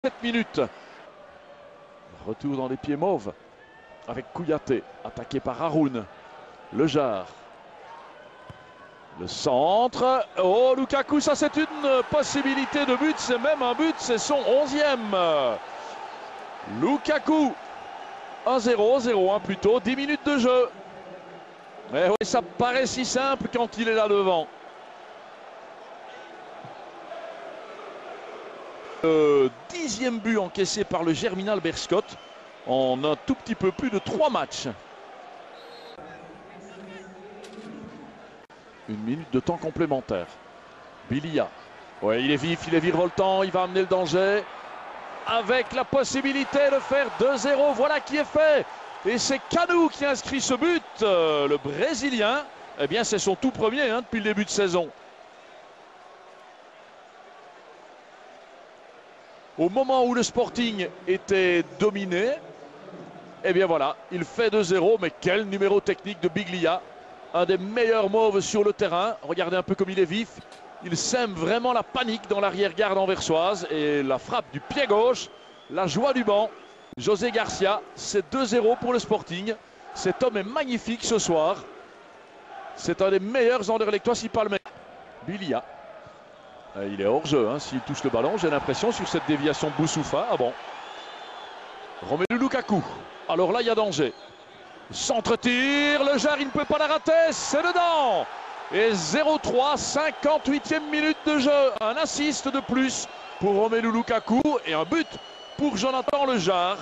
7 minutes. Retour dans les pieds mauves avec Kouyaté, attaqué par Haroun. Le Jard. Le centre. Oh, Lukaku, ça c'est une possibilité de but. C'est même un but, c'est son 11e. Lukaku. 1-0, 0-1 plutôt. 10 minutes de jeu. Mais oui, ça paraît si simple quand il est là devant. Le 10e but encaissé par le Germinal Beerschot en un tout petit peu plus de 3 matchs. Une minute de temps complémentaire. Bilia. Ouais, il est vif, il est virevoltant, il va amener le danger. Avec la possibilité de faire 2-0, voilà qui est fait. Et c'est Kanu qui inscrit ce but. Le Brésilien, eh bien c'est son tout premier depuis le début de saison. Au moment où le Sporting était dominé, eh bien voilà, il fait 2-0, mais quel numéro technique de Biglia. Un des meilleurs mauves sur le terrain. Regardez un peu comme il est vif. Il sème vraiment la panique dans l'arrière-garde anversoise. Et la frappe du pied gauche, la joie du banc. José Garcia, c'est 2-0 pour le Sporting. Cet homme est magnifique ce soir. C'est un des meilleurs Anderlechtois s'il parle. Bilia. Il est hors jeu s'il touche le ballon, j'ai l'impression, sur cette déviation de Boussoufa. Ah bon. Romelu Lukaku. Alors là, il y a danger. Centre-tir, le Jard, il ne peut pas la rater, c'est dedans. Et 0-3, 58e minute de jeu. Un assist de plus pour Romelu Lukaku et un but pour Jonathan Le Jard.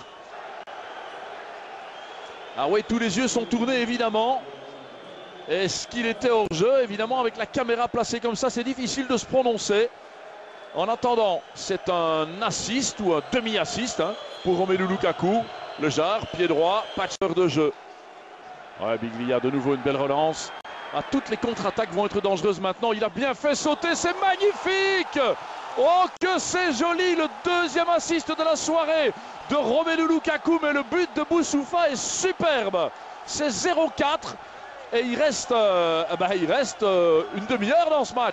Ah oui, tous les yeux sont tournés évidemment. Est-ce qu'il était hors jeu? Évidemment, avec la caméra placée comme ça, c'est difficile de se prononcer. En attendant, c'est un assist ou un demi-assist pour Romelu Lukaku. Le Jard, pied droit, patcheur de jeu. Ouais, Biglia, de nouveau une belle relance. Toutes les contre-attaques vont être dangereuses maintenant. Il a bien fait sauter, c'est magnifique! Oh, que c'est joli! Le deuxième assist de la soirée de Romelu Lukaku, mais le but de Boussoufa est superbe. C'est 0-4 et il reste une demi-heure dans ce match.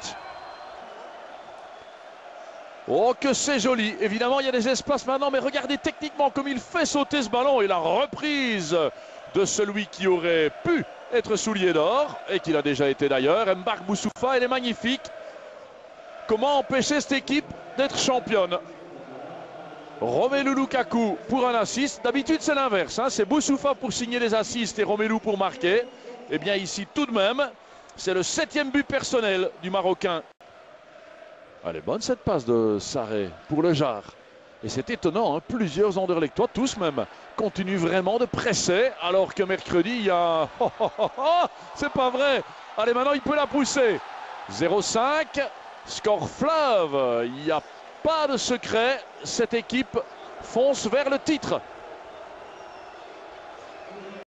Oh, que c'est joli! Évidemment, il y a des espaces maintenant, mais regardez techniquement comme il fait sauter ce ballon et la reprise de celui qui aurait pu être soulier d'or et qu'il a déjà été d'ailleurs. Mbark Boussoufa, elle est magnifique. Comment empêcher cette équipe d'être championne? Romelu Lukaku pour un assist. D'habitude, c'est l'inverse. C'est Boussoufa pour signer les assists et Romelu pour marquer. Eh bien, ici, tout de même, c'est le 7e but personnel du Marocain. Elle est bonne cette passe de Sarré pour le Jard. Et c'est étonnant, plusieurs Anderlechtois, tous même, continuent vraiment de presser, alors que mercredi, il y a... c'est pas vrai. Allez, maintenant, il peut la pousser. 0-5, score fleuve. Il n'y a pas de secret. Cette équipe fonce vers le titre.